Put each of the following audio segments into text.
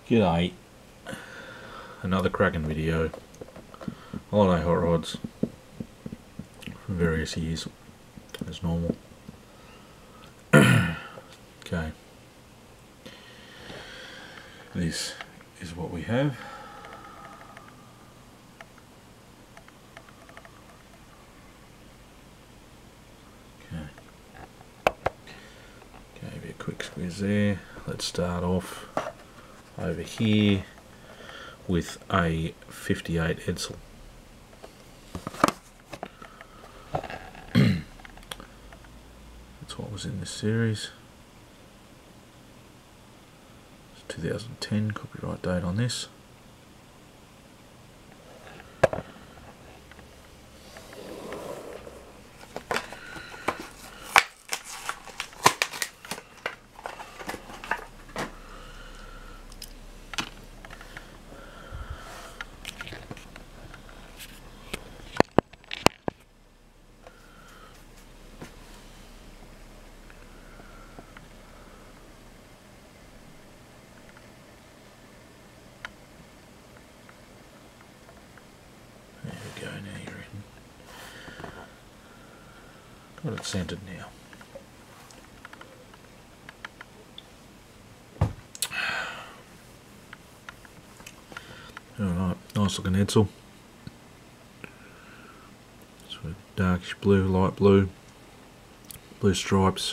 G'day, another cracking video. Holiday hot rods from various years, as normal. Okay, this is what we have. Gave you a quick squeeze there. Let's start off over here with a 58 Edsel. That's what was in this series. It's 2010, copyright date on this. There we go, now you're in. Got it centered now. Alright, nice looking Edsel. Sort of darkish blue, light blue, blue stripes.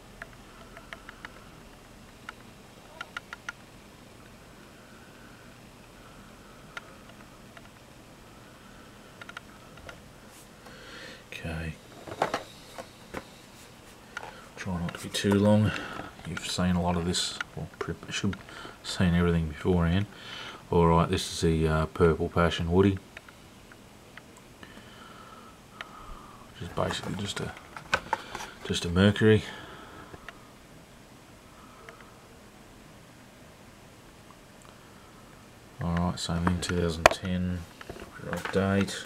Okay. Try not to be too long. You've seen a lot of this, or should have seen everything beforehand. Alright, this is the Purple Passion Woody. Which is basically just a Mercury. Alright, same thing, 2010, copyright date.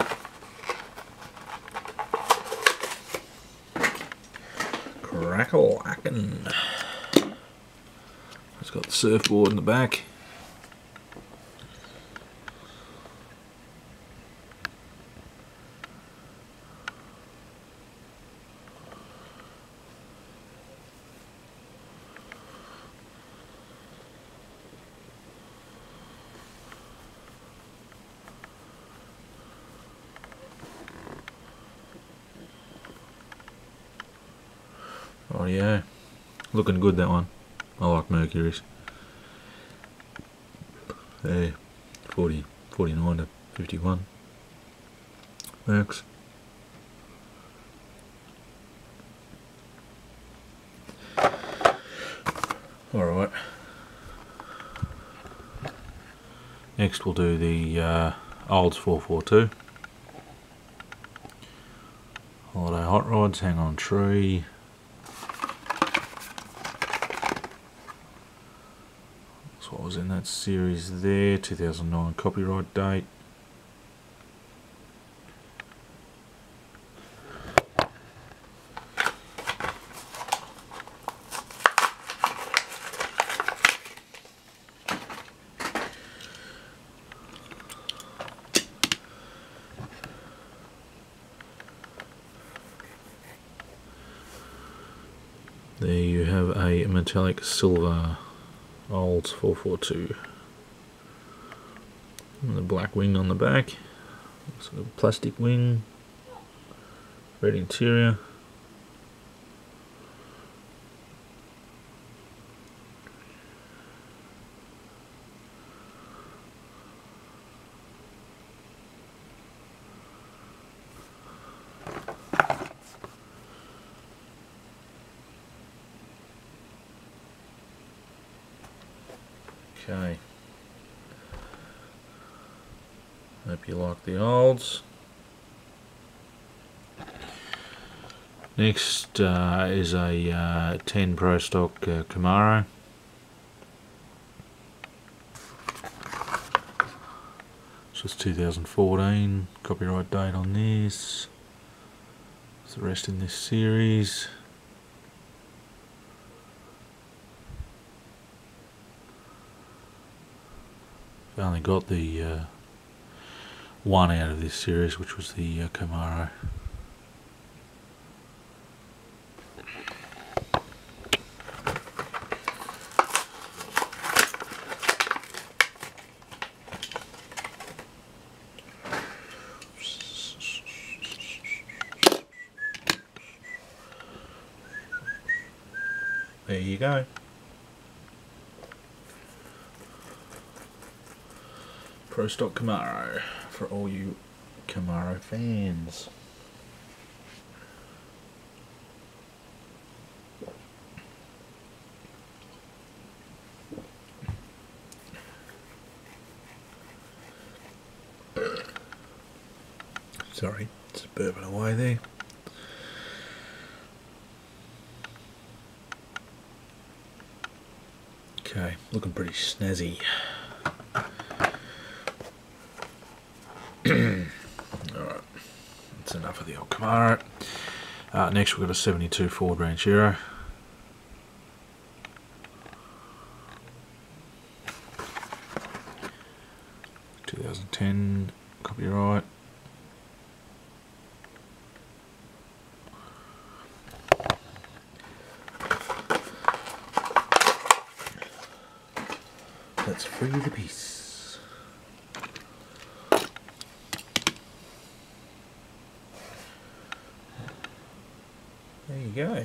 Crackle-lackin'. It's got the surfboard in the back. Oh yeah, looking good that one. I like Mercury's. There, 49 to 51. Works. Alright. Next we'll do the Olds 442. Holiday hot rods, hang on tree. What was in that series there, 2009 copyright date. There you have a metallic silver Olds 442. And the black wing on the back. Sort of plastic wing. Red interior. Okay. Hope you like the Olds. Next is a 10 Pro Stock Camaro. This was 2014. Copyright date on this. What's the rest in this series? only got the one out of this series, which was the Camaro. There you go. Pro Stock Camaro for all you Camaro fans. Sorry, it's burping away there. Okay, looking pretty snazzy. Alright, that's enough of the old Camaro. Next we've got a 72 Ford Ranchero. (2010) copyright. Let's free the piece. There you go.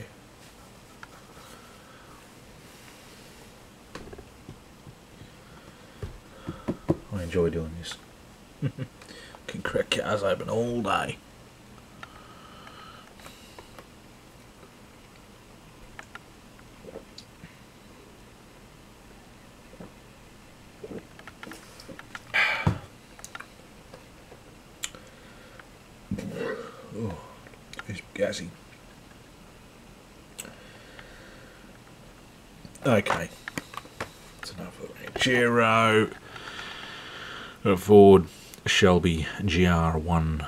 I enjoy doing this. Can crack cars open all day. Oh, it's gassy. Okay, that's enough of the Ranchero. A Ford Shelby GR1.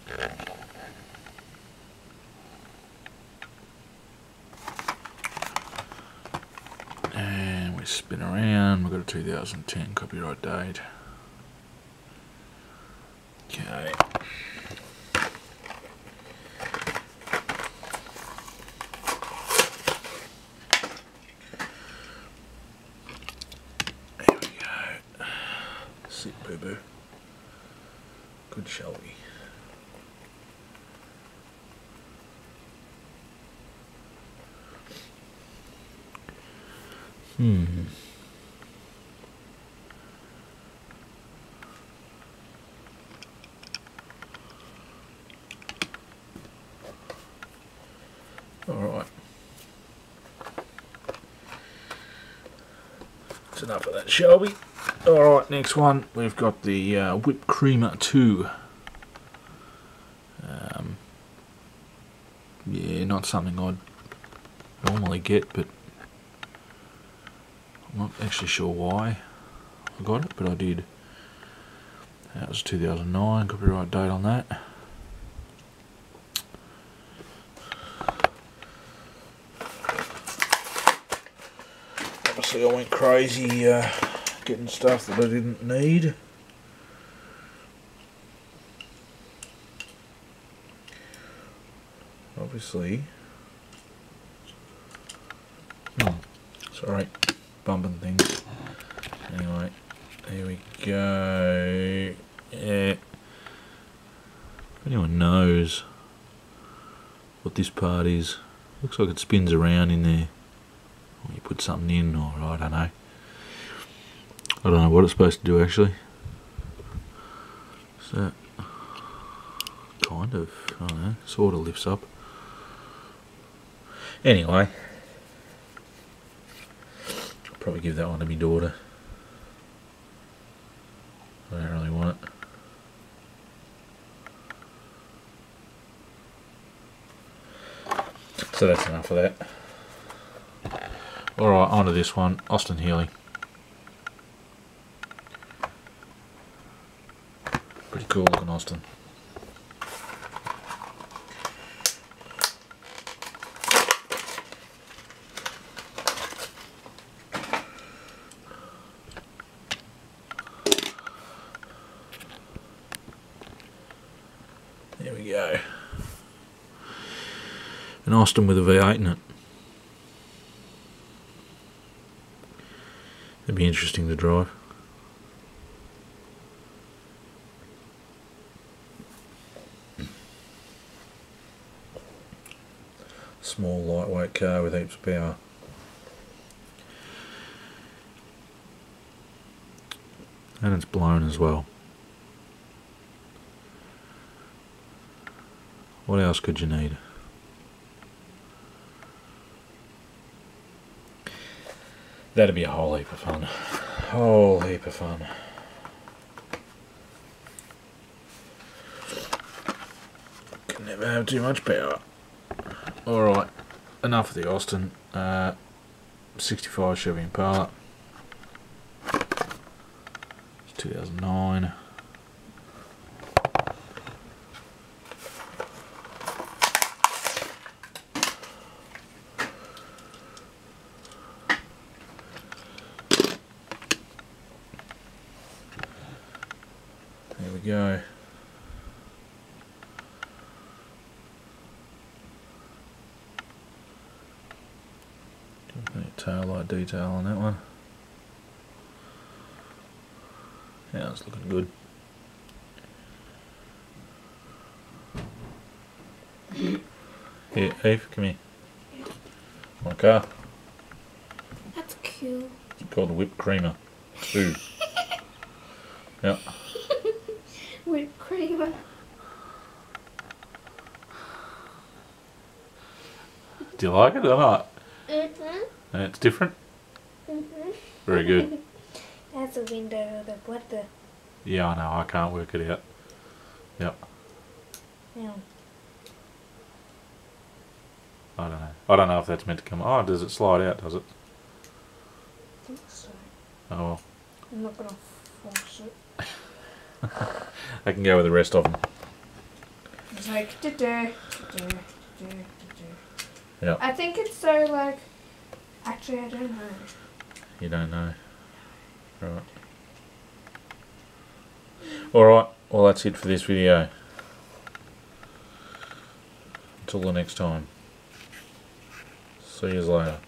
And we spin around, we've got a 2010 copyright date. Okay. Sit, boo-boo. Good Shelby. Alright. That's enough of that Shelby. Alright, next one, we've got the Whipped Creamer 2. Yeah, not something I'd normally get, but I'm not actually sure why I got it, but I did. That was 2009, copyright date on that. Obviously I went crazy getting stuff that I didn't need. Obviously. Sorry, bumping things. Anyway, there we go. Yeah. If anyone knows what this part is, looks like it spins around in there. Or you put something in, or I don't know. I don't know what it's supposed to do actually. So, kind of, I don't know, sort of lifts up. Anyway, I'll probably give that one to my daughter. I don't really want it. So that's enough of that. Alright, on to this one, Austin Healey. Pretty cool looking Austin. Austin with a V8 in it. It'd be interesting to drive. Small, lightweight car with heaps of power. And it's blown as well. What else could you need? That'd be a whole heap of fun. Whole heap of fun. Can never have too much power. Alright, enough of the Austin. 65 Chevy Impala. It's 2009. There we go. Tail light detail on that one. Yeah, it's looking good. Here, Eve, come here. My car. That's cute. It's called the Whipped Creamer. Ooh. Yeah. Whipped creamer. Do you like it or not? Mm-hmm. And it's different? Mm-hmm. Very good. That's a window. What the? Yeah, I know. I can't work it out. Yep. Yeah. I don't know. I don't know if that's meant to come. Oh, does it slide out? Does it? I think so. Oh well. I'm not gonna force it. I can go with the rest of them. It's like da-da. Yeah. I think it's so like. Actually, I don't know. You don't know. Right. Alright, well that's it for this video. Until the next time. See you later.